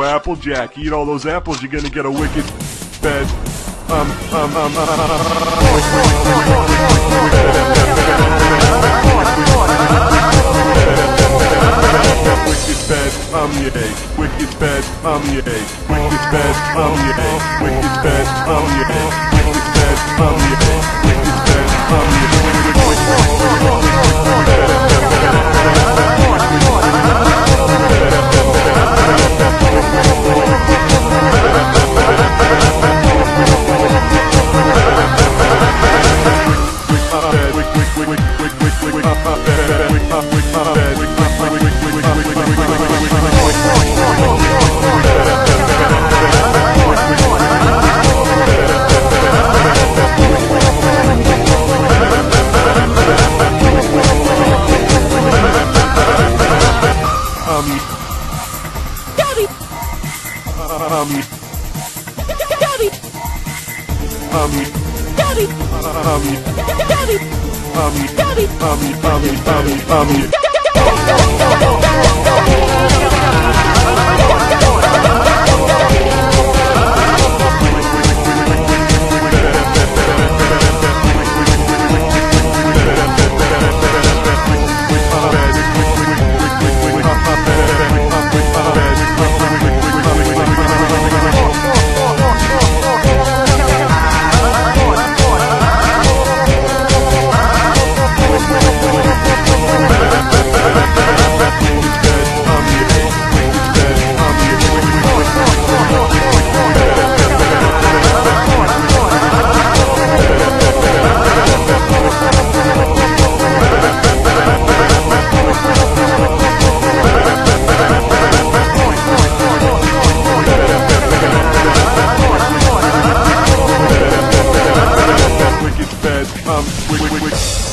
Yo, Applejack, eat all those apples, you're gonna get a wicked bed. Wicked bed, yay. Wicked bed, yay. Wicked bed, yay. Wicked bed, yay. Wicked bed, yay. Wicked bed, wicked bed,